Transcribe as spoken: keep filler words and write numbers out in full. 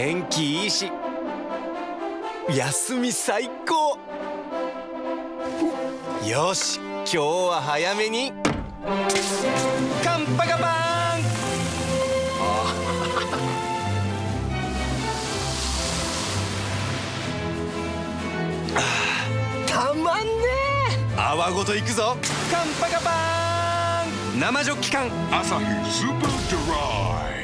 天気いいし休み最高。よし、今日は早めにカンパカパーン。あたまんねえ。泡ごといくぞ。カンパカパーン。生ジョッキ缶アサヒスーパードライ。